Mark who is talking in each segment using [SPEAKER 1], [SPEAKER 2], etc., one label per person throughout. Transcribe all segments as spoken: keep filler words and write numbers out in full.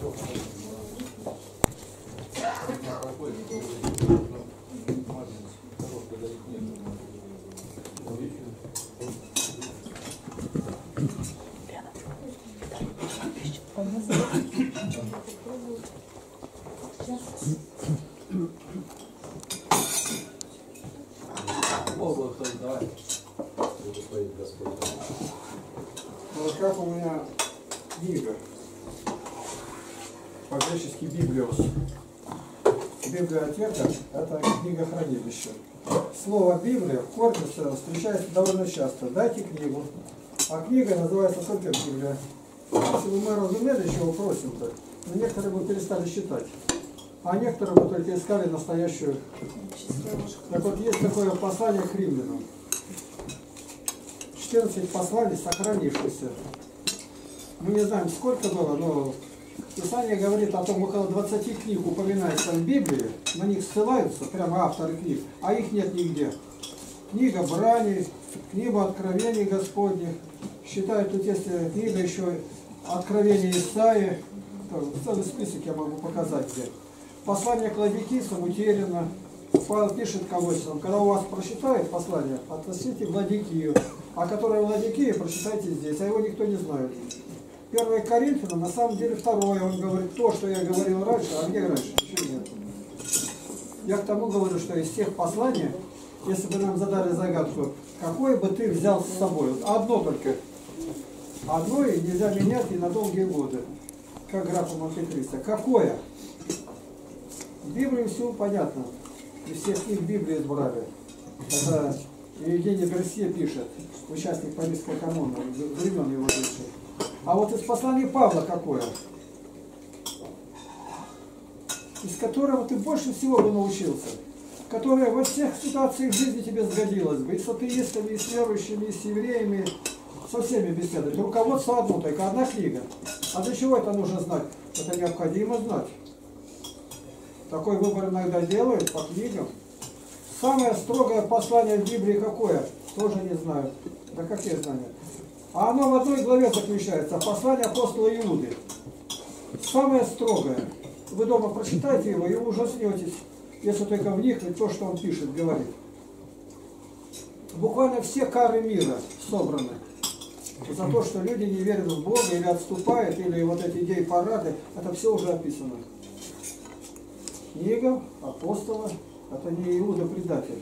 [SPEAKER 1] Вот как у меня книга, по-гречески библиос. Библиотека – это книга хранилища. Слово «Библия» в корпусе встречается довольно часто. Дайте книгу. А книга называется только Библия. Если бы мы разумели, чего просим-то, но некоторые бы перестали считать. А некоторые бы только искали настоящую. Так вот, есть такое послание к римлянам. четырнадцать посланий, сохранившихся. Мы не знаем, сколько было, но Писание говорит о том, около двадцати книг упоминается в Библии, на них ссылаются прямо авторы книг, а их нет нигде. Книга Брани, книга Откровений Господних. Считают, тут есть книга еще Откровение Исаии. Целый список я могу показать где. Послание к Ладикийцам утеряно. Павел пишет Колоссянам, когда у вас прочитают послание, относите к Ладикию, а которое в Ладикии прочитайте здесь, а его никто не знает. Первое Коринфянам, на самом деле второе, он говорит то, что я говорил раньше, а где раньше? Ничего нет. Я к тому говорю, что из всех посланий, если бы нам задали загадку, какое бы ты взял с собой, вот одно только, одно и нельзя менять и на долгие годы, как графа Монте-Кристо. Какое? В Библии все понятно. И всех книг Библии избрали. Это Евгений Гарсия пишет, участник Парижской коммуны, времен его жизни. А вот из послания Павла какое? Из которого ты больше всего бы научился. Которое во всех ситуациях жизни тебе сгодилось бы. И с атеистами, и с верующими, и с евреями, со всеми беседовать. Руководство одно, только одна книга. А для чего это нужно знать? Это необходимо знать. Такой выбор иногда делают по книгам. Самое строгое послание в Библии какое? Тоже не знаю. Да какие знания? А оно в одной главе заключается. Послание апостола Иуды. Самое строгое. Вы дома прочитайте его и ужаснетесь, если только вникнуть то, что он пишет, говорит. Буквально все кары мира собраны. За то, что люди не верят в Бога или отступают, или вот эти идеи парады, это все уже описано. Книга апостола, это не Иуда предатель.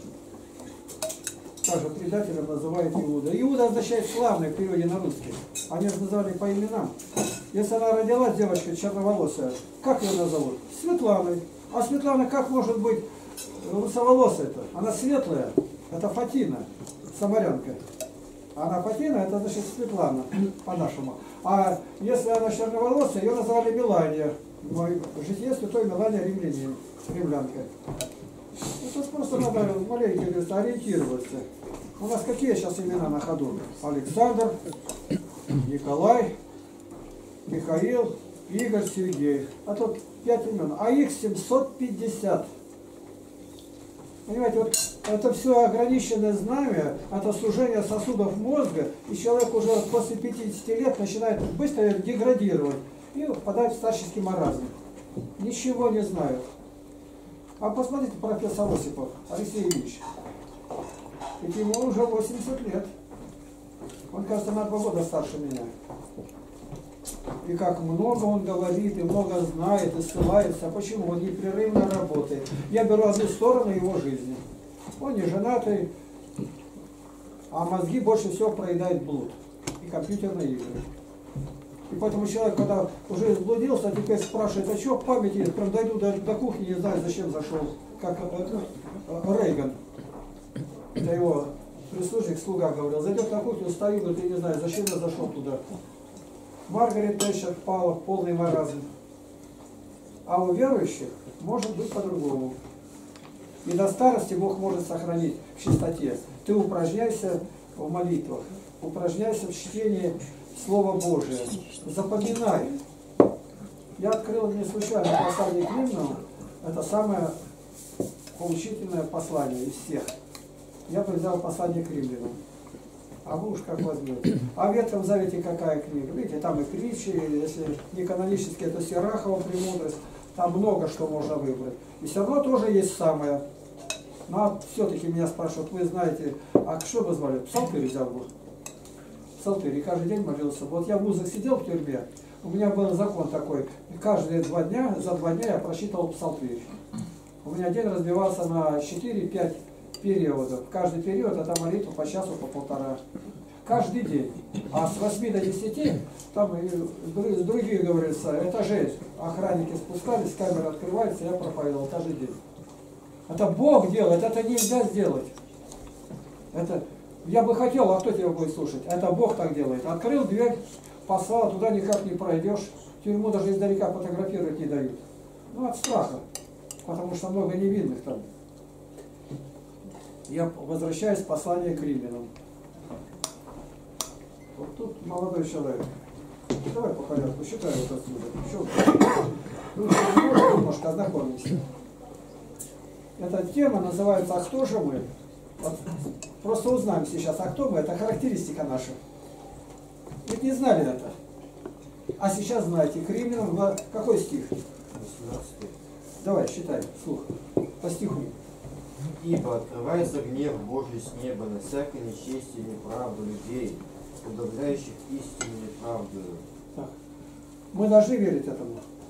[SPEAKER 1] Также предателем называют Иуда. Иуда означает славный в переводе на русский. Они же называли по именам. Если она родилась, девочка черноволосая, как ее назовут? Светланой. А Светлана как может быть русоволосая-то? Она светлая. Это Фатина, самарянка. Она Фатина, это значит Светлана, по-нашему. А если она черноволосая, ее называли Мелания. Житие святой Мелания римляне, римлянка. Ну, тут просто надо маленько ориентироваться. У нас какие сейчас имена на ходу? Александр, Николай, Михаил, Игорь, Сергей. А тут пять имен. А их семьсот пятьдесят. Понимаете, вот это все ограниченное знамя, это сужение сосудов мозга, и человек уже после пятидесяти лет начинает быстро деградировать и впадает в старческий маразм. Ничего не знают. А посмотрите, профессор Осипов, Алексей Ильич. Ведь ему уже восемьдесят лет. Он, кажется, на два года старше меня. И как много он говорит, и много знает, и ссылается. Почему? Он непрерывно работает. Я беру одну сторону его жизни. Он не женатый, а мозги больше всего проедает блуд и компьютерные игры. И поэтому человек, когда уже заблудился, а теперь спрашивает, а что в памяти, прям дойду до, до кухни, не знаю, зачем зашел, как э, Рейган. Это его прислужник, слуга говорил, зайдет на кухню, стою, говорит, я не знаю, зачем я зашел туда. Маргарет Тэтчер впала в полный маразм. А у верующих может быть по-другому. И до старости Бог может сохранить в чистоте. Ты упражняйся в молитвах, упражняйся в чтении Слова Божия. Запоминай. Я открыл не случайно послание к Римлянам. Это самое поучительное послание из всех. Я взял послание к Римлянам. А вы уж как возьмете. А в Ветхом Завете какая книга? Видите, там и притчи, если не канонические, то Сирахова «Премудрость». Там много что можно выбрать. И все равно тоже есть самое. Но все-таки меня спрашивают, вы знаете, а что вы звали? Псалтырь взял бы. Псалтырь. И каждый день молился. Вот я в вузах сидел в тюрьме, у меня был закон такой. И каждые два дня, за два дня я прочитывал псалтырь. У меня день разбивался на четыре-пять периодов. Каждый период это молитва по часу, по полтора. Каждый день. А с восьми до десяти, там и другие, говорится, этажей охранники спускались, камера открывается, я проповедовал каждый день. Это Бог делает, это нельзя сделать. Это я бы хотел, а кто тебя будет слушать? Это Бог так делает. Открыл дверь, послал, туда никак не пройдешь. Тюрьму даже издалека фотографировать не дают. Ну, от страха. Потому что много невинных там. Я возвращаюсь в послание к римлянам. Вот тут молодой человек. Давай по порядку, считай вот отсюда. Ну, немножко ознакомимся. Эта тема называется «А кто же мы?». Вот, просто узнаем сейчас, а кто мы, это характеристика наша. Ведь не знали это. А сейчас знаете, к римлянам, какой стих?
[SPEAKER 2] восемнадцатый.
[SPEAKER 1] Давай, считай, слух, по стиху.
[SPEAKER 2] Ибо открывается гнев Божий с неба на всякое нечестие и неправду людей, удобляющих истину неправдою.
[SPEAKER 1] Так. Мы должны верить этому.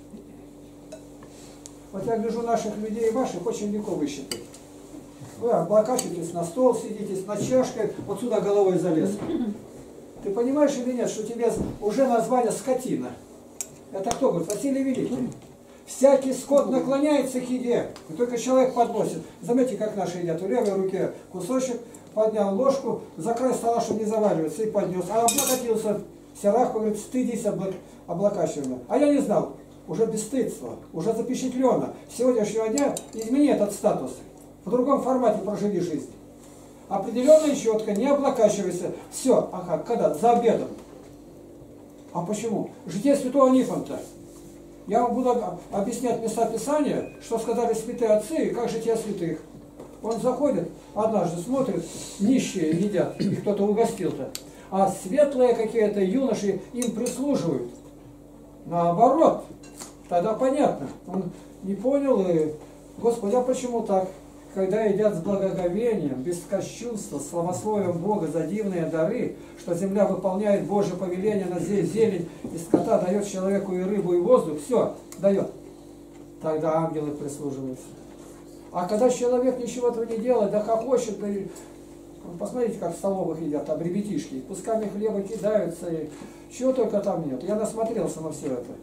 [SPEAKER 1] Вот я гляжу наших людей и ваших очень легко высчитать. Вы облокачиваетесь на стол, сидите на чашкой, вот сюда головой залез. Ты понимаешь или нет, что у тебя уже название скотина? Это кто говорит? Василий Великий. Всякий скот наклоняется к еде, и только человек подносит. Заметьте, как наши едят. В левой руке кусочек, поднял ложку, за край стола, чтобы не заваливаться, и поднес. А облокотился. Сирах говорит, стыдись облак... облокачивания. А я не знал. Уже бесстыдство, уже запечатлено. С сегодняшнего дня измени этот статус. В другом формате проживи жизнь. Определенно и четко, не облокачивайся. Все, ага, когда? За обедом. А почему? Житие святого Нифонта. Я вам буду объяснять места Писания, что сказали святые отцы и как житие святых. Он заходит, однажды смотрит, нищие едят, и кто-то угостил-то. А светлые какие-то юноши им прислуживают. Наоборот. Тогда понятно. Он не понял и, Господи, а почему так? Когда едят с благоговением, без кощунства, славословием Бога за дивные дары, что земля выполняет Божье повеление на зелень и скота, дает человеку и рыбу, и воздух, все дает. Тогда ангелы прислуживаются. А когда человек ничего этого не делает, да хохочет, да... посмотрите, как в столовых едят, там ребятишки, кусками хлеба кидаются, и чего только там нет. Я насмотрелся на все это.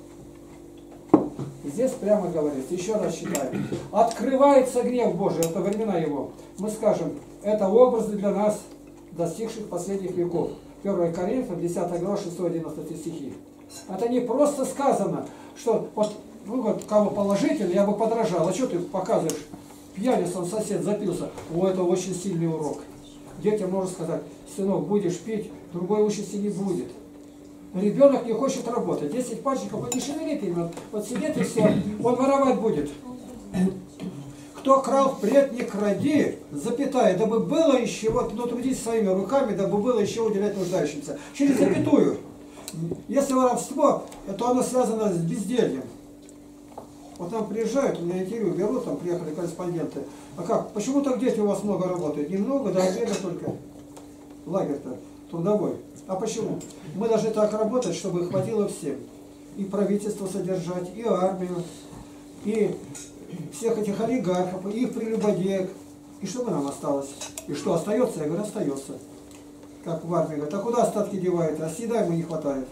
[SPEAKER 1] И здесь прямо говорится, еще раз читаем. Открывается гнев Божий, это времена его. Мы скажем, это образы для нас, достигших последних веков. первое Коринфянам, десятая глава, шестой-одиннадцатый стихи. Это не просто сказано, что вот, ну вот, кого положительно, я бы подражал. А что ты показываешь? Пьяница, он сосед запился. О, это очень сильный урок. Детям можно сказать, сынок, будешь пить, другой участи не будет. Ребенок не хочет работать. десять пальчиков, он не шевелит именно. Вот сидит и все, он воровать будет. Кто крал впредь, не кради, запятая, дабы было еще, вот, ну трудись своими руками, дабы было еще уделять нуждающимся. Через запятую. Если воровство, то оно связано с бездельем. Вот нам приезжают, у меня интервью берут, там приехали корреспонденты. А как, почему так дети у вас много работают? Немного, до обеда только. Лагерь-то трудовой. А почему? Мы должны так работать, чтобы хватило всем. И правительство содержать, и армию, и всех этих олигархов, и их прелюбодеек. И что бы нам осталось? И что остается? Я говорю, остается. Как в армии говорят, а куда остатки девают? А съедаем и не хватает.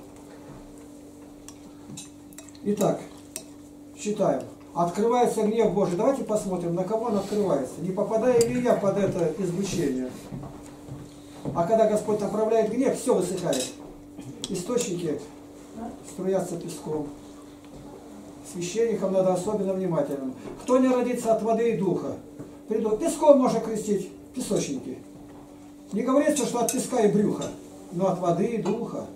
[SPEAKER 1] Итак, читаем. Открывается гнев Божий. Давайте посмотрим, на кого он открывается. Не попадаю ли я под это излучение? А когда Господь направляет гнев, все высыхает. Источники струятся песком. Священникам надо особенно внимательным. Кто не родится от воды и духа? Приду. Песком можно крестить песочники. Не говорится, что от песка и брюха, но от воды и духа.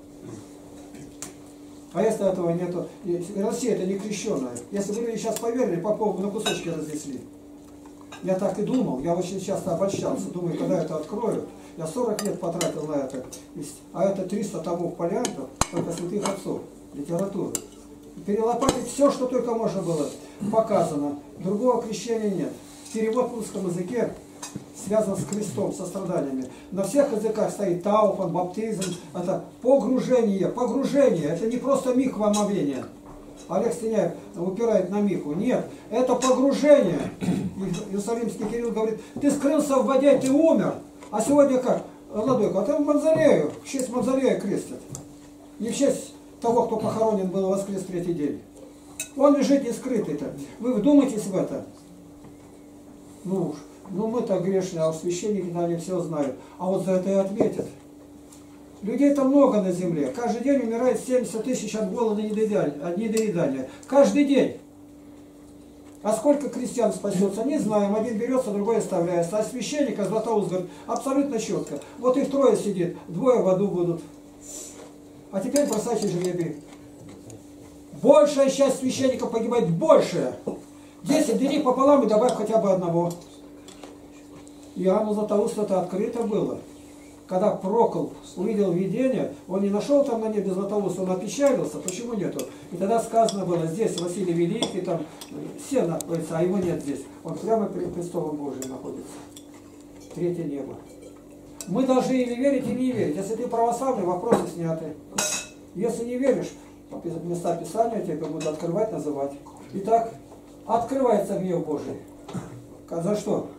[SPEAKER 1] А если этого нету, Россия это не крещенная. Если бы люди сейчас поверили, Попову на кусочки разнесли. Я так и думал, я очень часто обольщался, думаю, когда это открою. Я сорок лет потратил на это. А это триста томов полиантов, только святых отцов, литературы. Перелопатить все, что только можно было, показано. Другого крещения нет. Перевод в русском языке связан с крестом, со страданиями. На всех языках стоит тауфан, баптизм. Это погружение. Погружение. Это не просто миг в омовение. Олег Стеняев упирает на миху. Нет, это погружение. Иерусалимский Кирилл говорит, ты скрылся в воде, ты умер. А сегодня как? Владыка, а ты в мавзолею. В честь мавзолея крестят. Не в честь того, кто похоронен был воскрес третий день. Он лежит не скрытый-то. Вы вдумайтесь в это. Ну уж, ну мы-то грешные, а уж священники-то они все знают. А вот за это и ответят. Людей-то много на земле. Каждый день умирает семьдесят тысяч от голода и недоедания. Каждый день. А сколько крестьян спасется, не знаем. Один берется, другой оставляется. А священника Златоуст говорит абсолютно четко. Вот их трое сидит, двое в аду будут. А теперь бросайте жребий. Большая часть священников погибает, большая. Десять дели пополам и добавь хотя бы одного. Иоанну Златоусту это открыто было. Когда Прокол увидел видение, он не нашел там на небе Златоуста, он опечалился, почему нету? И тогда сказано было, здесь Василий Великий, там все находятся, а его нет здесь. Он прямо перед престолом Божиим находится. Третье небо. Мы должны или верить, или не верить. Если ты православный, вопросы сняты. Если не веришь, места Писания тебе будут открывать, называть. Итак, открывается гнев Божий. За что?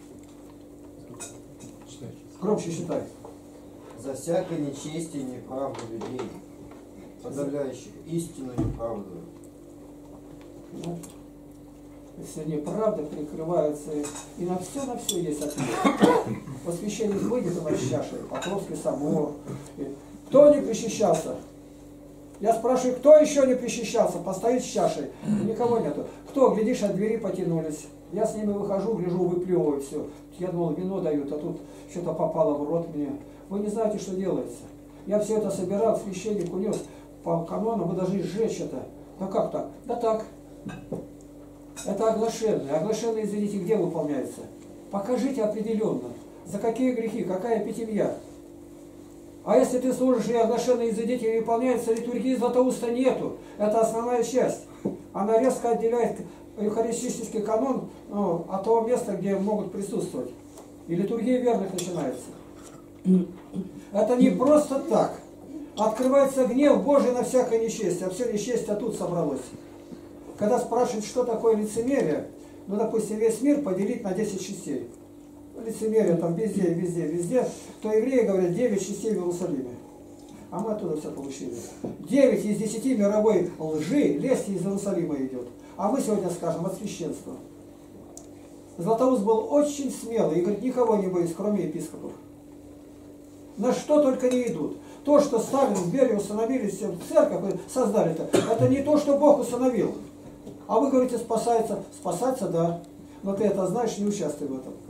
[SPEAKER 1] Громче считай.
[SPEAKER 2] За всякое нечестие и неправду людей, подавляющих истину неправду.
[SPEAKER 1] Ну, если неправда прикрывается, и на все, на все есть ответ. Посвящение выйдет у нас с чашей, Покровский собор. Кто не причащался? Я спрашиваю, кто еще не причащался? Постоит с чашей. Никого нету. Кто? Глядишь, от двери потянулись. Я с ними выхожу, гляжу, выплевываю все. Я думал, вино дают, а тут что-то попало в рот мне. Вы не знаете, что делается. Я все это собирал, священник унес по канону, вы должны сжечь это. Да как так? Да так. Это оглашенное. Оглашенное, извините, где выполняется? Покажите определенно. За какие грехи, какая эпитемия. А если ты служишь и оглашенные языки не выполняется, литургии Златоуста нету. Это основная часть. Она резко отделяет евхаристический канон, ну, от того места, где могут присутствовать. И литургия верных начинается. Это не просто так. Открывается гнев Божий на всякое нечестие, а все нечестие тут собралось. Когда спрашивают, что такое лицемерие, ну, допустим, весь мир поделить на десять частей. Лицемерие там везде, везде, везде, то евреи говорят девять частей в Иерусалиме. А мы оттуда все получили. девять из десяти мировой лжи, лести из Иерусалима идет. А мы сегодня скажем от священства. Златоуст был очень смелый и говорит, никого не боюсь, кроме епископов. На что только не идут. То, что Сталин в Берии установили церковь, создали это, это не то, что Бог установил. А вы говорите, спасается. Спасаться, да. Но ты это знаешь, не участвуй в этом.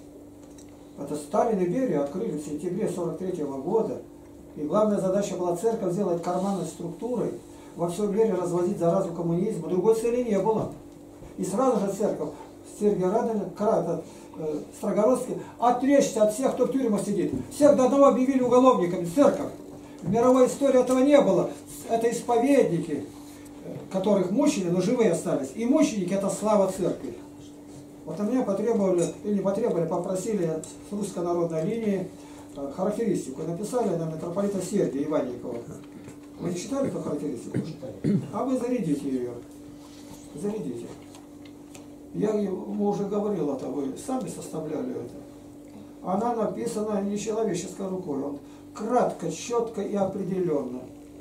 [SPEAKER 1] Это Сталин и Берия открыли в сентябре сорок третьего года. И главная задача была церковь сделать карманной структурой, во всем мире развозить заразу коммунизма. Другой цели не было. И сразу же церковь, Сергий Радонин, этот, э, Строгородский, отречься от всех, кто в тюрьмах сидит. Всех до одного объявили уголовниками, церковь. В мировой истории этого не было. Это исповедники, которых мучили, но живые остались. И мученики – это слава церкви. Вот у меня потребовали, или не потребовали, попросили с русской народной линии характеристику. Написали на митрополита Сергия Иванникова. Вы не читали эту характеристику? А вы зарядите ее. Зарядите. Я ему уже говорил это, вы сами составляли это. Она написана не человеческой рукой. Он кратко, четко и определенно.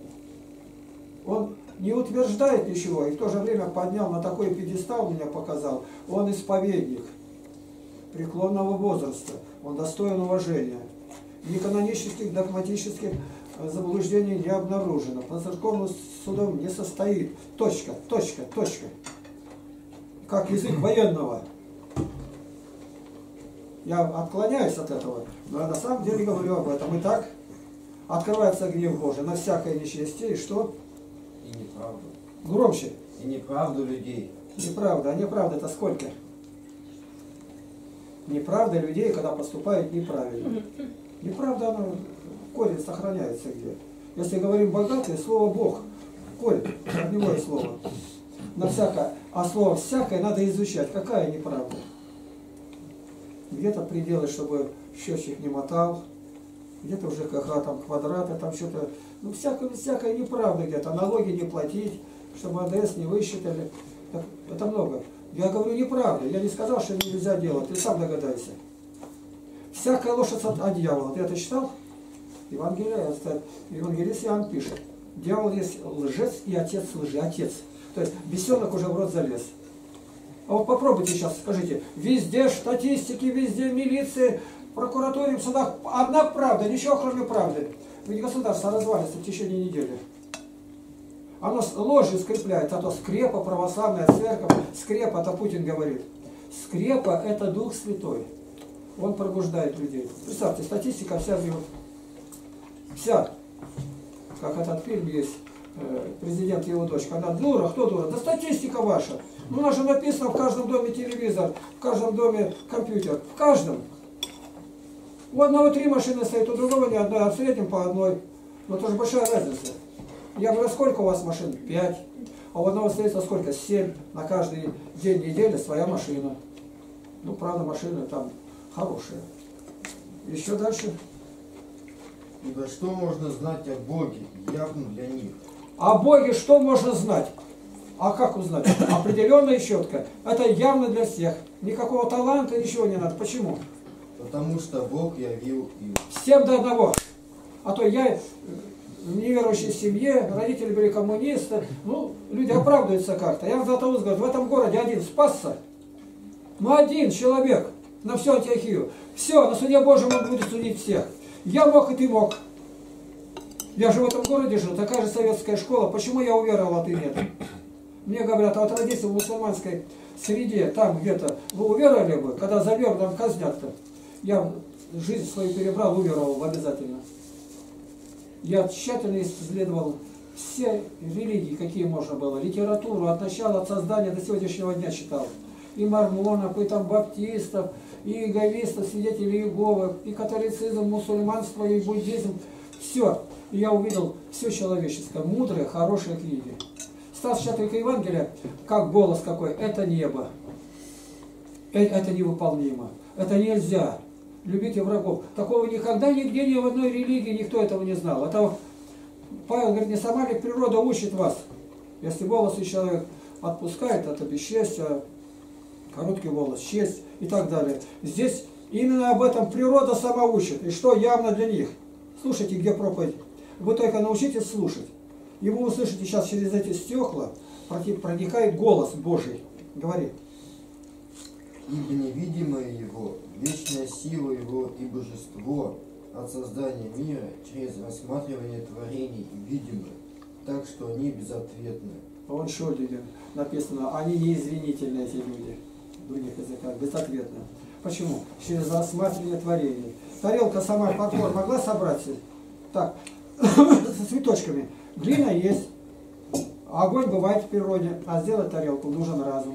[SPEAKER 1] Он не утверждает ничего, и в то же время поднял на такой пьедестал, меня показал. Он исповедник преклонного возраста. Он достоин уважения. Ни канонических, догматических заблуждений не обнаружено. По церковным судам не состоит. Точка, точка, точка. Как язык военного. Я отклоняюсь от этого, но я на самом деле говорю об этом. Итак, открывается гнев Божий на всякое нечестие, и что?
[SPEAKER 2] И неправду.
[SPEAKER 1] Громче.
[SPEAKER 2] И неправду людей.
[SPEAKER 1] Неправда. А неправда это сколько? Неправда людей, когда поступают неправильно. Неправда, она, корень сохраняется где. Если говорим богатый, слово Бог, корень, корневое слово. На всякое. А слово всякое надо изучать. Какая неправда? Где-то пределы, чтобы счетчик не мотал, где-то в ЖКХ там квадраты, там что-то. Ну, всякое, всякое неправда где-то. Налоги не платить, чтобы АДС не высчитали. Так, это много. Я говорю неправда. Я не сказал, что нельзя делать. Ты сам догадайся. Всякая лошадь от дьявола. Ты это читал? Евангелие, евангелист Иоанн пишет. Дьявол есть лжец и отец лжи. Отец. То есть бесенок уже в рот залез. А вот попробуйте сейчас, скажите, везде статистики, везде милиции, прокуратуре, в судах одна правда, ничего кроме правды. Ведь государство развалится в течение недели. Оно ложью скрепляет, а то скрепа, православная церковь, скрепа, это Путин говорит. Скрепа – это Дух Святой. Он пробуждает людей. Представьте, статистика вся в него. Вся. Как этот фильм есть, президент и его дочка. Она дура, кто дура? Да статистика ваша. Ну, у нас же написано в каждом доме телевизор, в каждом доме компьютер. В каждом. У одного три машины стоит, у другого ни одной, а в среднем по одной. Но тоже большая разница. Я говорю, сколько у вас машин? Пять. А у одного стоит сколько? Семь. На каждый день недели своя машина. Ну, правда, машины там хорошие. Еще дальше.
[SPEAKER 2] Ибо что можно знать о Боге, явно для них?
[SPEAKER 1] О Боге что можно знать? А как узнать? Определенно и четко. Это явно для всех. Никакого таланта, ничего не надо. Почему?
[SPEAKER 2] Потому что Бог явил им.
[SPEAKER 1] Всем до одного. А то я в неверующей семье, родители были коммунисты. Ну, люди оправдываются как-то. Я в Златоуст говорю, в этом городе один спасся. Ну, один человек на всю Антиохию. Все, на суде Божьем он будет судить всех. Я мог, и ты мог. Я же в этом городе жил, такая же советская школа. Почему я уверовал, а ты нет? Мне говорят, а вот родиться в мусульманской среде, там где-то, вы уверовали бы, когда за веру там казнят-то? Я жизнь свою перебрал, уверовал обязательно. Я тщательно исследовал все религии, какие можно было. Литературу от начала, от создания до сегодняшнего дня читал. И мормонов, и там баптистов, и иеговистов, свидетелей Иеговы, и католицизм, мусульманство, и буддизм. Все. И я увидел все человеческое, мудрые, хорошие книги. Стал читать только Евангелие, как голос какой, это небо. Это невыполнимо. Это нельзя. Любите врагов. Такого никогда нигде, ни в одной религии никто этого не знал. Это Павел говорит, не сама ли природа учит вас? Если волосы человек отпускает, это бесчестие, короткий волос, честь и так далее. Здесь именно об этом природа сама учит. И что явно для них. Слушайте, где проповедь. Вы только научитесь слушать. И вы услышите сейчас через эти стекла, проникает голос Божий. Говори.
[SPEAKER 2] Ибо невидимое Его, вечная сила Его и божество от создания мира через рассматривание творений видимы, так что они безответны.
[SPEAKER 1] Он Шольдиген написано, они неизвинительны, эти люди, в других языках, безответны. Почему? Через рассматривание творений. Тарелка сама подпор могла собрать? Так, со цветочками. Глина есть, огонь бывает в природе, а сделать тарелку нужен разум.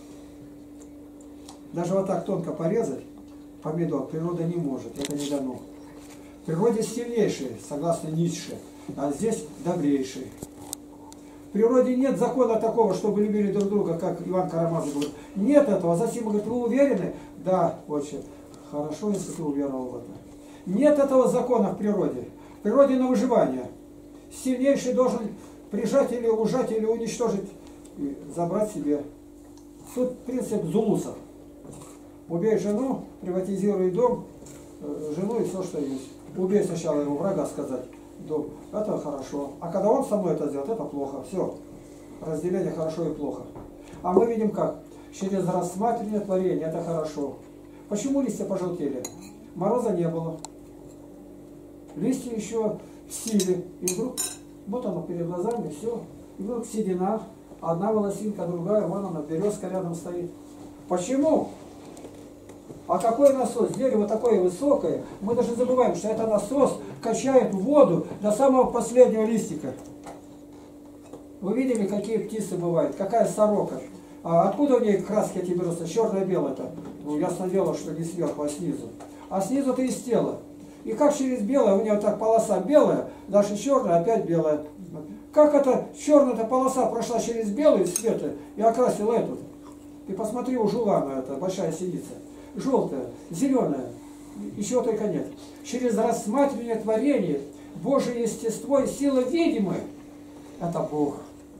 [SPEAKER 1] Даже вот так тонко порезать помидор природа не может, это не дано. В природе сильнейший, согласно Ницше, а здесь добрейший. В природе нет закона такого, чтобы любили друг друга, как Иван Карамазов говорит. Нет этого. Затем говорит, вы уверены? Да, очень хорошо, если ты уверовал в это. Нет этого закона в природе. В природе на выживание. Сильнейший должен прижать или ужать, или уничтожить, и забрать себе. Тут принцип зулусов. Убей жену, приватизируй дом, жену и все, что есть. Убей сначала его врага, сказать. Дом. Это хорошо. А когда он со мной это сделает, это плохо. Все. Разделение хорошо и плохо. А мы видим как? Через рассматривание творения это хорошо. Почему листья пожелтели? Мороза не было. Листья еще в силе. И вдруг, вот оно перед глазами, все. И вдруг седина. Одна волосинка, другая, вон она, березка рядом стоит. Почему? А какой насос? Дерево такое высокое. Мы даже забываем, что это насос качает воду до самого последнего листика. Вы видели, какие птицы бывают? Какая сорока? А откуда у нее краски эти берутся? Черное-белое-то. Ну, ясно дело, что не сверху, а снизу. А снизу-то из тела. И как через белое, у него так полоса белая, дальше черная, опять белая. Как эта черная полоса прошла через белый цвет и окрасила эту? Ты посмотри, у жулана это большая синица. Желтая, зеленая, еще только нет. Через рассматривание творения Божие естество и сила видимые. Это Бог.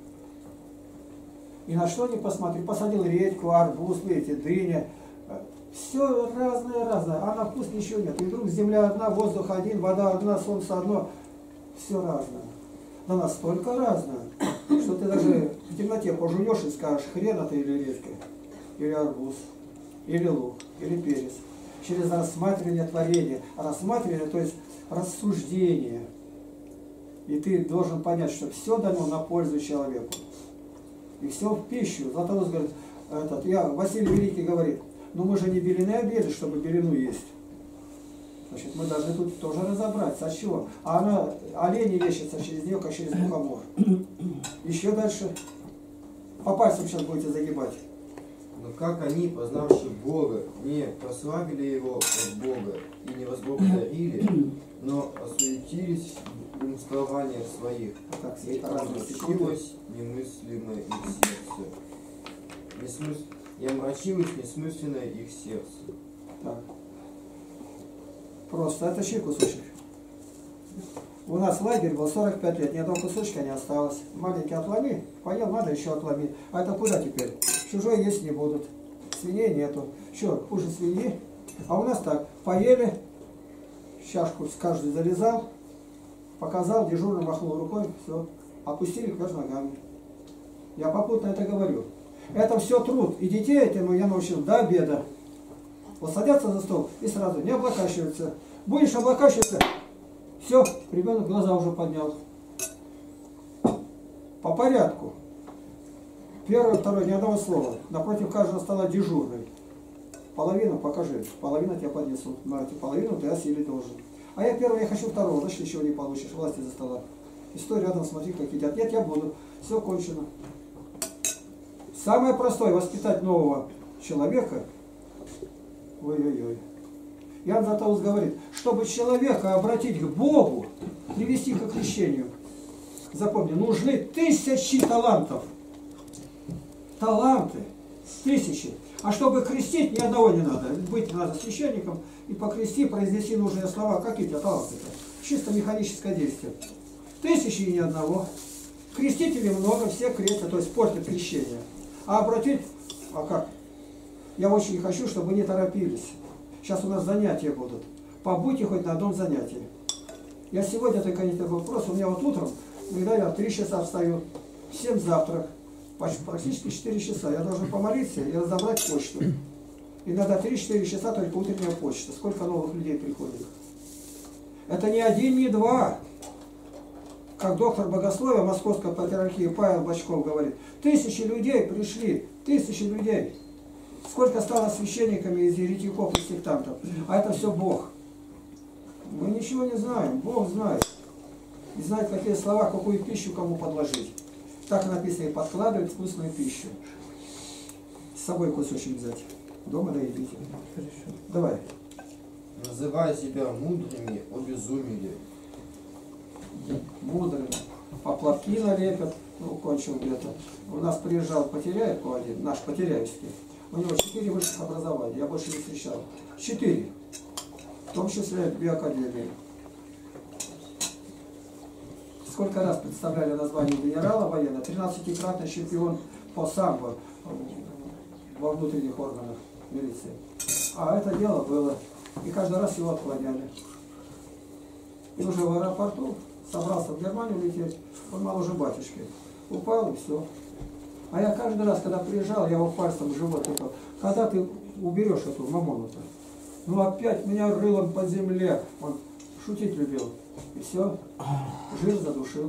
[SPEAKER 1] И на что ни посмотри, посадил редьку, арбуз, видите, дыня. Все разное-разное, а на вкус ничего нет. И вдруг земля одна, воздух один, вода одна, солнце одно. Все разное. Да настолько разное, что ты даже в темноте пожуешь и скажешь, хрен это или редька, или арбуз, или лук, или перец. Через рассматривание творения. Рассматривание, то есть рассуждение. И ты должен понять, что все дано на пользу человеку. И все в пищу. Златоуст говорит, этот, я, Василий Великий говорит, но мы же не белины обедать, чтобы белину есть. Значит, мы должны тут тоже разобраться, от чего. А она, олени вещатся через нее, как через мухомор. Еще дальше. По пальцам сейчас будете загибать.
[SPEAKER 2] Но как они, познавши Бога, не прославили Его от Бога и не возблагодарили, но осуетились в умствованиях своих,
[SPEAKER 1] Так,
[SPEAKER 2] и омрачилось немыслимое их сердце. Несмыс... И омрачилось несмысленное их сердце.
[SPEAKER 1] Так. Просто это чей кусочек? У нас лагерь был сорок пять лет, ни одного кусочка не осталось. Маленький отломи, поел, надо еще отломи. А это куда теперь? Чужой есть не будут. Свиней нету. Что, хуже свиньи? А у нас так, поели, чашку с каждой залезал, показал, дежурно махнул рукой, все. Опустили кверх ногами. Я попутно это говорю. Это все труд. И детей этому я научил до обеда. Вот садятся за стол и сразу не облокачиваются. Будешь облокачиваться, все, ребенок глаза уже поднял. По порядку. Первое, второе, ни одного слова. Напротив каждого стола дежурный. Половину покажи, половину тебя поднесут. На эту половину ты осилить должен. А я первый, я хочу второго, значит ничего не получишь. Власти за стола. И стой рядом, смотри, как едят. Нет, я буду. Все кончено. Самое простое воспитать нового человека. Ой-ой-ой. Иоанн Златоуст говорит, чтобы человека обратить к Богу, привести к крещению. Запомни, нужны тысячи талантов. Таланты. Тысячи. А чтобы крестить, ни одного не надо. Быть надо священником и покрести, произнести нужные слова. Какие у тебя таланты-то? Чисто механическое действие. Тысячи и ни одного. Крестителей много, все крестят, то есть портят крещение. А обратить, а как? Я очень хочу, чтобы вы не торопились. Сейчас у нас занятия будут. Побудьте хоть на одном занятии. Я сегодня только не такой вопрос. У меня вот утром, когда я в три часа встаю, в семь завтрак, практически четыре часа. Я должен помолиться и разобрать почту. Иногда три-четыре часа только утренняя почта. Сколько новых людей приходит. Это не один, не два. Как доктор богословия Московской патриархии Павел Бочков говорит, тысячи людей пришли, тысячи людей. Сколько стало священниками из еретиков и сектантов. А это все Бог. Мы ничего не знаем, Бог знает. И знает, какие слова, какую пищу кому подложить. Так написано, и подкладывать вкусную пищу. С собой кусочек взять. Дома доедите. Давай.
[SPEAKER 2] Называя себя мудрыми, обезумели.
[SPEAKER 1] Мудрыми. Поплавки налепят. Ну, кончил где-то. У нас приезжал Потеряев один, наш Потеряевский. У него четыре высших образования. Я больше не встречал. Четыре. В том числе биоакадемии. Сколько раз представляли название генерала военного? тринадцатикратный чемпион по самбо во внутренних органах милиции. А это дело было. И каждый раз его отклоняли. И уже в аэропорту собрался в Германию лететь. Он мало уже батюшки. Упал и все. А я каждый раз, когда приезжал, я его пальцем в живот тыкал. Когда ты уберешь эту мамону-то? Ну опять меня рылом по земле. Он шутить любил. И все. Жир задушил.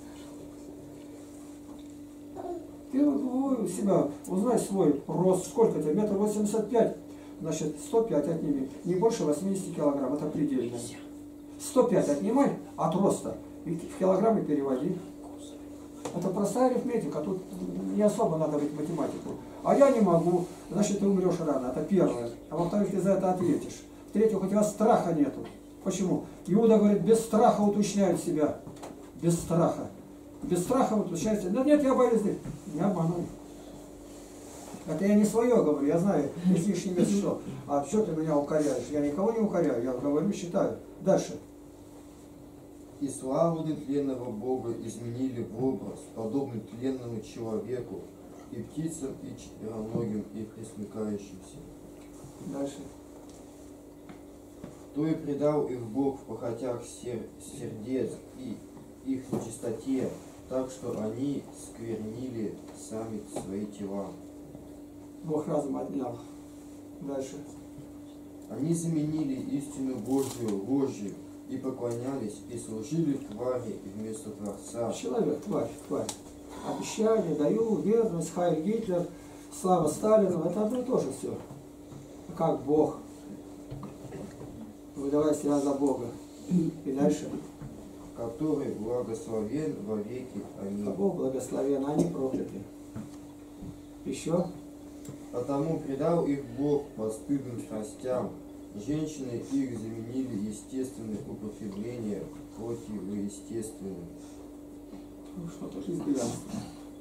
[SPEAKER 1] Ты у себя узнай свой рост. Сколько тебе? Метр восемьдесят пять. Значит, сто пять отними. Не больше восьмидесяти килограмм. Это предельно. сто пять отнимай от роста. И в килограммы переводи. Это простая арифметика. Тут не особо надо быть математику. А я не могу. Значит, ты умрешь рано. Это первое. А во-вторых, ты за это ответишь. В-третьих, у тебя страха нету. Почему? Иуда говорит, без страха уточняют себя. Без страха. Без страха уточняют себя. Да нет, я боюсь. Не обманывай. Это я не свое говорю, я знаю, есть лишний вес что. А что ты меня укоряешь? Я никого не укоряю, я говорю, считаю. Дальше.
[SPEAKER 2] И славу нетленного Бога изменили в образ, подобный тленному человеку, и птицам, и четвероногим, и пресмыкающимся.
[SPEAKER 1] Дальше.
[SPEAKER 2] То и предал их Бог в похотях сер сердец и их нечистоте, так что они сквернили сами свои тела.
[SPEAKER 1] Бог разум отнял. Дальше.
[SPEAKER 2] Они заменили истину Божию ложью и поклонялись, и служили твари вместо Творца.
[SPEAKER 1] Человек, тварь, тварь. Обещание, даю, верность, Хайль Гитлер, слава Сталину, это одно и то же все. Как Бог. Выдавай себя за Бога. И дальше.
[SPEAKER 2] Который благословен во веки. Аминь.
[SPEAKER 1] А Бог благословен, а они прокляты. Еще.
[SPEAKER 2] Потому предал их Бог постыдным страстям. Женщины их заменили естественное употребление противоестественным.
[SPEAKER 1] Что-то христианство.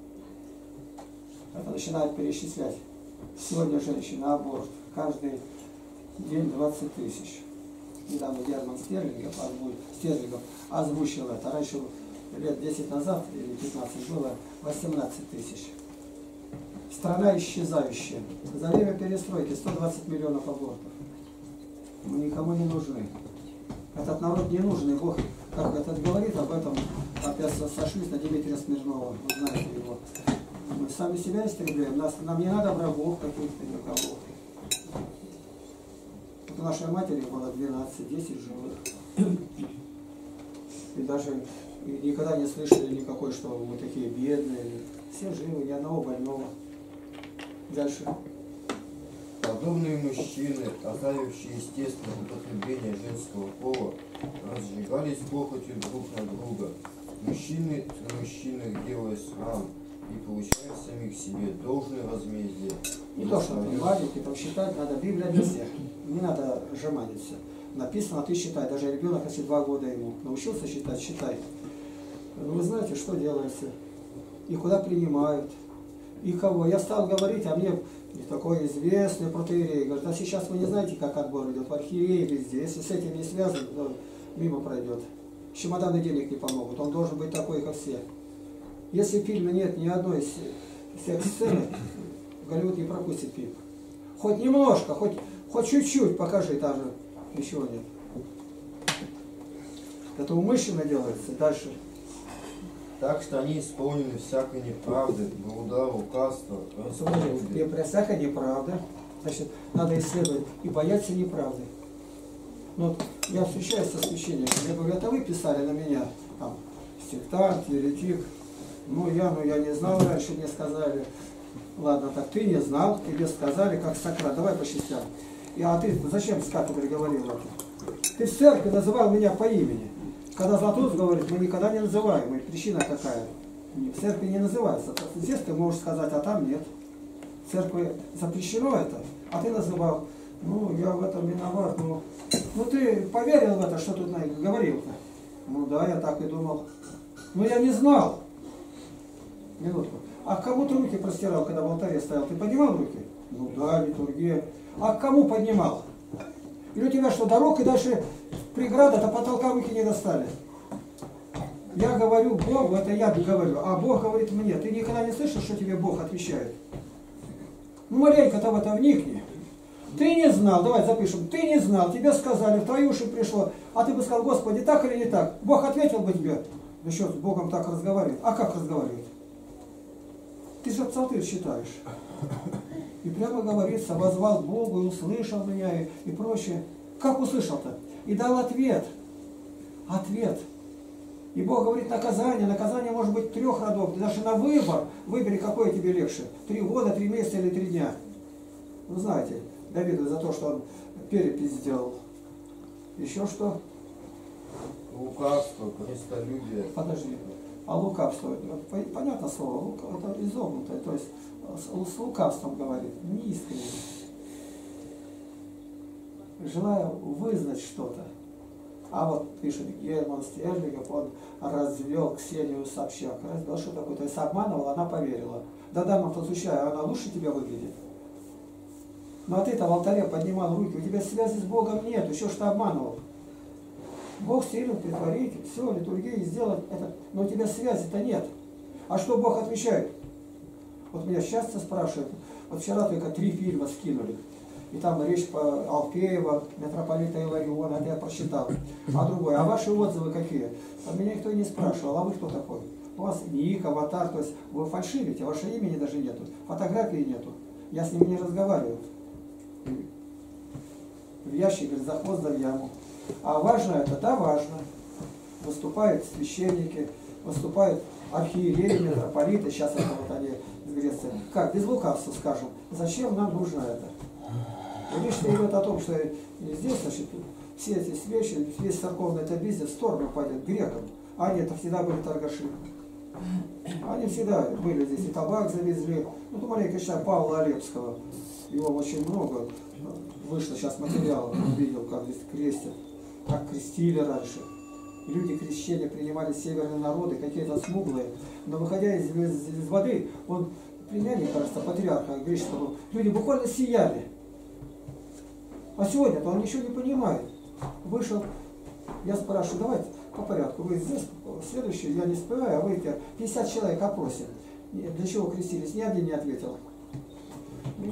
[SPEAKER 1] Это начинает перечислять. Сегодня женщина, аборт. Каждый день двадцать тысяч. Недавно Герман Стерлингов, Стерлингов озвучил это. Раньше, лет десять назад, или пятнадцать, было восемнадцать тысяч. Страна исчезающая. За время перестройки сто двадцать миллионов абортов. Мы никому не нужны. Этот народ не нужен, и Бог, как этот говорит об этом, опять сошлись на Дмитрия Смирнова, вы знаете его. Мы сами себя истребляем, нас, нам не надо врагов каких-то никого. Вот у нашей матери было двенадцать-десять живых. И даже никогда не слышали никакой, что мы такие бедные. Все живы, ни одного больного. Дальше.
[SPEAKER 2] Подобные мужчины, оставившие естественное употребление женского пола, разжигались похотью друг на друга. Мужчины на мужчинах делая срам и получая самих себе должное возмездие.
[SPEAKER 1] Не то, что понимать, и там считать, надо Библия для всех. Не надо жеманиться. Написано, ты считай. Даже ребенок, если два года ему научился считать, считай. Вы знаете, что делается? И куда принимают? И кого? Я стал говорить, а мне такой известный протоиерей говорит, а сейчас вы не знаете, как отбор идет в архиерее везде. Если с этим не связан, то мимо пройдет. Чемоданы денег не помогут. Он должен быть такой, как все. Если в фильме нет ни одной секс-сцены, Голливуд не пропустит фильм. Хоть немножко, хоть, хоть чуть-чуть покажи, даже ничего нет. Это умышленно делается. Дальше.
[SPEAKER 2] Так что они исполнены всякой неправды, блуда, лукавства,
[SPEAKER 1] И при всякой неправде, значит, надо исследовать и бояться неправды. Ну, вот я встречаюсь со священником, я говорю, это вы писали на меня, там, сектант, еретик. Ну, я, ну, я не знал раньше, мне сказали. Ладно, так ты не знал, тебе сказали, как Сократ, давай по частям. И, а ты зачем с кафедры говорил это? Ты в церкви называл меня по имени. Когда Златоуст говорит, мы никогда не называем, и причина какая? В церкви не называется. Здесь ты можешь сказать, а там нет. В церкви запрещено это, а ты называл. Ну, я в этом виноват. Ну, ну ты поверил в это, что тут говорил-то? Ну да, я так и думал. Но я не знал. Минутку. А к кому ты руки простирал, когда в алтаре стоял? Ты поднимал руки? Ну да, литургия. А к кому поднимал? Или у тебя что, дорог и дальше преграда, до потолка руки не достали? Я говорю Богу, это я говорю, а Бог говорит мне. Ты никогда не слышал, что тебе Бог отвечает? Ну, маленько-то в это вникни. Ты не знал, давай запишем, ты не знал, тебе сказали, в твои уши пришло, а ты бы сказал, Господи, так или не так? Бог ответил бы тебе, да что, с Богом так разговаривает? А как разговаривает? Ты же псалтырь считаешь. И прямо говорится, возвал Богу и услышал меня и, и прочее. Как услышал-то? И дал ответ. Ответ. И Бог говорит, наказание. Наказание может быть трех родов. Ты даже на выбор выбери, какое тебе легче. Три года, три месяца или три дня. Вы знаете, Давиду за то, что он перепись сделал. Еще что?
[SPEAKER 2] лукавство, крестолюбие.
[SPEAKER 1] Подожди. А лукавство, понятно слово, это изогнутое, то есть с лукавством говорит, неискренне. Желая вызнать что-то. А вот пишет Герман Стерлигов, он развел Ксению Собчак. Развел, что такое? То есть обманывал, она поверила. Да дама подключая, она лучше тебя выглядит. Ну а ты-то в алтаре поднимал руки, у тебя связи с Богом нет, еще что обманывал. Бог силен притворить, все, литургии сделать это, но у тебя связи-то нет. А что Бог отвечает? Вот меня часто спрашивают, вот вчера только три фильма скинули, и там речь по Алфеева, митрополита Илариона, это я прочитал. А другой, а ваши отзывы какие? А меня никто не спрашивал, а вы кто такой? У вас ник, аватар, то есть вы фальшивите, ваше имени даже нету, фотографии нету. Я с ними не разговариваю. В ящик, говорит, за хвост, да в яму. А важно это? Да, важно. Выступают священники, выступают архиереи, митрополиты, сейчас это вот они из Греции. Как, без лукавства скажем, зачем нам нужно это? И речь идет о том, что здесь, значит, все эти свечи, весь церковный это бизнес в сторону пойдет грекам. А они это всегда были торгаши. Они всегда были здесь, и табак завезли. Ну, ты маленько считай Павла Олепского. Его очень много вышло сейчас материалов, видел, как здесь крестят, как крестили раньше. Люди крещения принимали северные народы, какие-то смуглые, но выходя из, из, из воды, он, племянник, кажется, патриарха греческого, люди буквально сияли. А сегодня-то он ничего не понимает. Вышел, я спрашиваю, давайте по порядку, вы здесь, следующий, я не успеваю, а вы пятьдесят человек опросим. Для чего крестились? Ни один не ответил. Ну,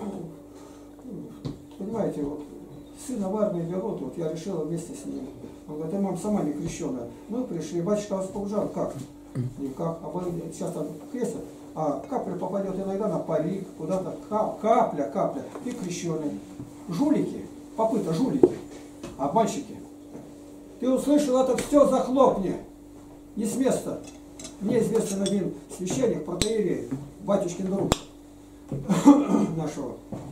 [SPEAKER 1] понимаете, вот сына в армии берут, вот я решила вместе с ним. Он говорит, а мама сама не крещеная. Мы пришли, батюшка вас побужал, как? Никак. А вы сейчас там крестят, а капля попадет иногда на парик, куда-то, капля, капля, и крещеный. Жулики, попыта, жулики, обманщики. Ты услышал это, все, захлопни, не с места. Мне известен один священник, протоиерей, батюшкин друг нашего.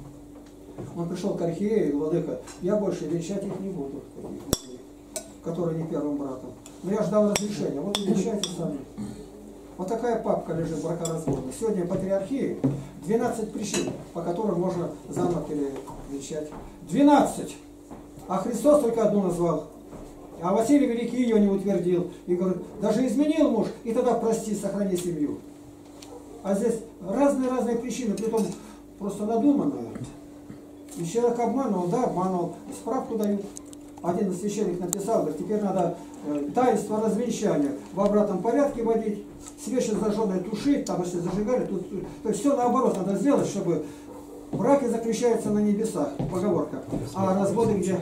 [SPEAKER 1] Он пришел к архиерею, владыка, я больше венчать их не буду, которые не первым братом. Но я ждал разрешения, вот и венчайте сами. Вот такая папка лежит бракоразводная. Сегодня патриархии двенадцать причин, по которым можно заново перевенчать. двенадцать! А Христос только одну назвал. А Василий Великий ее не утвердил. И говорит, даже изменил муж, и тогда прости, сохрани семью. А здесь разные-разные причины, притом просто надуманные. И человек обманывал, да, обманывал, справку дают. Один священник написал, говорит, теперь надо э, таинство развенчания в обратном порядке водить, свечи зажженные тушить, там если зажигали, тут, тут, то есть все наоборот надо сделать, чтобы браки заключаются на небесах, поговорка. А разводы где?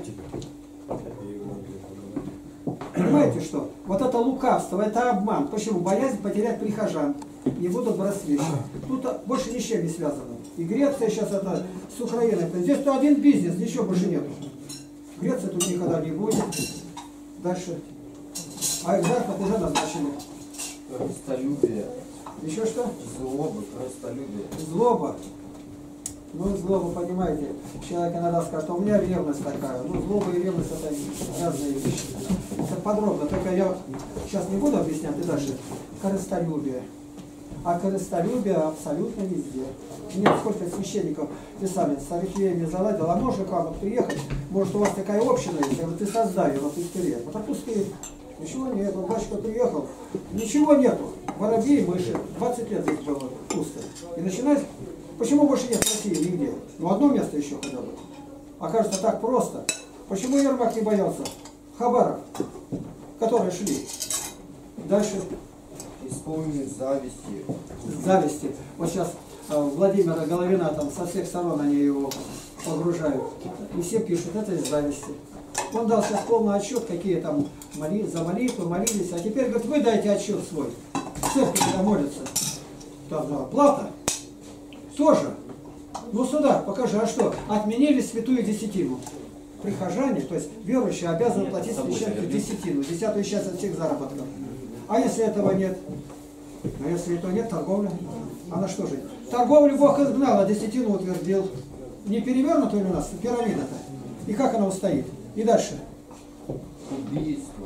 [SPEAKER 1] Понимаете что? Вот это лукавство, это обман. Почему? Боязнь потерять прихожан. Не будут брать свечи. Тут больше ни с чем не связано. И Греция сейчас это с Украиной. Здесь-то один бизнес, ничего больше нету. Греция тут никогда не будет. Дальше. А экзархов уже назначили.
[SPEAKER 2] Корыстолюбие.
[SPEAKER 1] Еще что?
[SPEAKER 2] Злоба, корыстолюбие.
[SPEAKER 1] Злоба. Ну, злоба, понимаете, человек иногда скажет, а у меня ревность такая. Ну, злоба и ревность это разные вещи. Это подробно, только я сейчас не буду объяснять, и дальше. Корыстолюбие. А корыстолюбие абсолютно везде. Мне сколько священников писали, с архиереями заладил, а можно к вам приехать, может у вас такая община есть, я говорю, ты создай ее на пустыре. Вот а пустырь. Ничего нет, вот батюшка приехал, ничего нету. Воробьи, мыши, двадцать лет здесь было пусто. И начинать, почему больше нет в России нигде? Ну одно место еще хотя бы. Окажется так просто. Почему Ермак не боялся? Хабаров, которые шли. Дальше.
[SPEAKER 2] Исполнены зависти.
[SPEAKER 1] Зависти. Вот сейчас э, Владимира Головина там со всех сторон они его погружают. И все пишут, это из зависти. Он дал сейчас полный отчет, какие там моли, за молитвы молились. А теперь говорит, вы дайте отчет свой. Церковь когда молится. Там да, плата. Тоже. Ну сюда, покажи, а что? Отменили святую десятину. Прихожане, то есть верующие, обязаны платить священнику десятину, десятую часть от всех заработков. А если этого нет? А если этого нет, торговля. А на что же? Торговлю Бог изгнал, а десятину утвердил. Не перевернута у нас пирамида-то? И как она устоит? И дальше.
[SPEAKER 2] Убийство,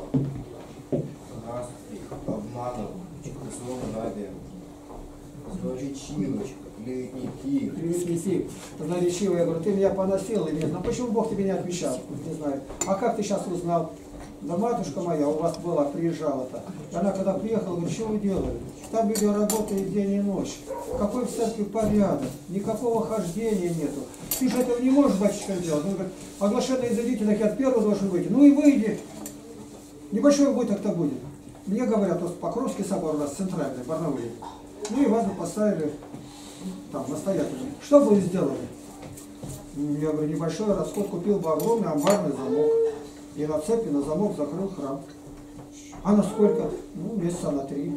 [SPEAKER 2] распри, обманов, злонравие, злоречивость, клеветники.
[SPEAKER 1] Клеветники. Злоречивый, я говорю, ты меня поносил или нет? Но почему Бог тебе не отвечал? Не знаю. А как ты сейчас узнал? Да матушка моя у вас была, приезжала-то. Она когда приехала, говорит, что вы делали? Там люди работают день и ночь. Какой в церкви порядок? Никакого хождения нету. Ты же этого не можешь, батюшка, делать. Он говорит, оглашенные изойдите, так я первый должен выйти. Ну и выйди. Небольшой убыток-то будет. Мне говорят, вот Покровский собор у нас центральный, в Барнауле. Ну и вас поставили там настоятельно. Что вы сделали? Я говорю, небольшой расход, купил бы огромный амбарный замок. И на цепи, на замок закрыл храм. А на сколько? Ну, месяца на три.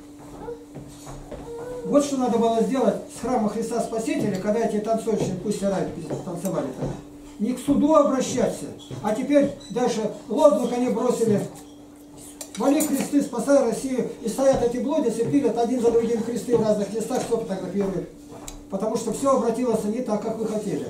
[SPEAKER 1] Вот что надо было сделать с храма Христа Спасителя, когда эти танцовщики, пусть стирают, танцевали-то. Не к суду обращаться, а теперь дальше лозунг они бросили. Вали кресты, спасай Россию. И стоят эти блудицы, пилят один за другим кресты в разных местах, кто фотографирует. Потому что все обратилось не так, как вы хотели.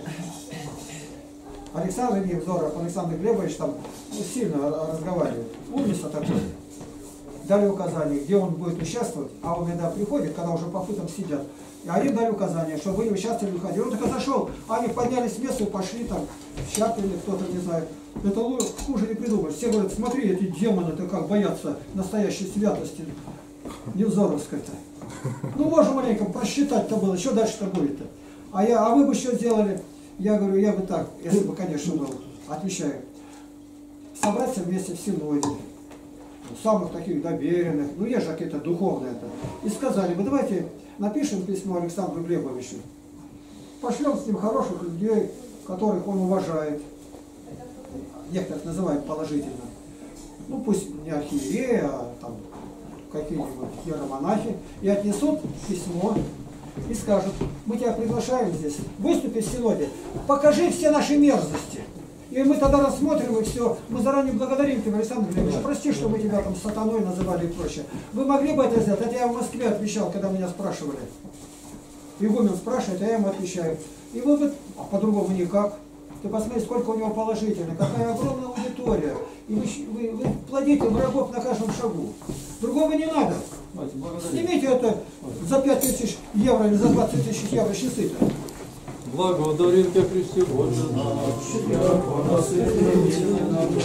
[SPEAKER 1] Александр Невзоров, Александр Глебович там сильно разговаривает. Умница такой. Дали указания, где он будет участвовать, а он иногда приходит, когда уже по путам сидят. И они дали указания, чтобы вы не участвовали в уходе. Он только зашел, они поднялись с места и пошли там, щапали, кто-то не знает. Это хуже не придумать. Все говорят, смотри, эти демоны-то как боятся настоящей святости Невзоровской-то. Ну, можно маленько просчитать-то было, что дальше-то будет-то. А, я, а вы бы что сделали? Я говорю, я бы так, если бы, конечно, был, отвечаю, собраться вместе в синоде, самых таких доверенных, ну есть же какие-то духовные-то, и сказали бы, давайте напишем письмо Александру Глебовичу, пошлем с ним хороших людей, которых он уважает, некоторых называют положительно, ну пусть не архиереи, а там какие-нибудь иеромонахи, и отнесут письмо, и скажут, мы тебя приглашаем здесь, выступи в синоде, покажи все наши мерзости. И мы тогда рассмотрим и все. Мы заранее благодарим тебя, Александр Глебович. Прости, что мы тебя там сатаной называли и прочее. Вы могли бы это сделать? Это я в Москве отвечал, когда меня спрашивали. Игумен спрашивает, а я ему отвечаю. И вы бы, а по-другому никак. Ты посмотри, сколько у него положительных, какая огромная аудитория. И вы, вы, вы плодите врагов на каждом шагу. Другого не надо. Снимите это за пять тысяч евро или за двадцать тысяч евро часы-то.
[SPEAKER 3] Благодарим Тебя, Христе, Боже наш, яко насытили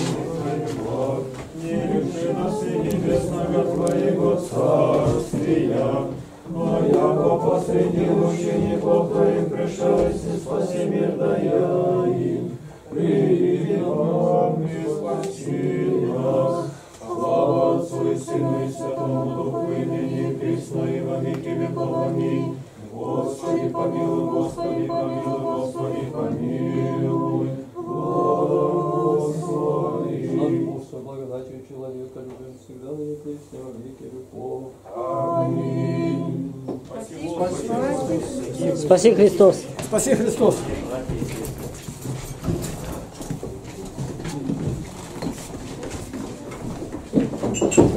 [SPEAKER 3] нам не лиши нас и небесного Твоего царствия, но яко посреди учеников Твоих пришельцы, спаси мир дая им, приди нам и спаси нас. Слава Отцу и Сыну и Святому Духу, и ныне и присно и во веки веков. Аминь. Господи, помилуй, Господи, помилуй, Господи, помилуй, Господи. Над благодатью человека любим всегда, на веки и во веки веков. Аминь. Спасибо.
[SPEAKER 4] Спаси Христос.
[SPEAKER 1] Спаси Христос. Thank you.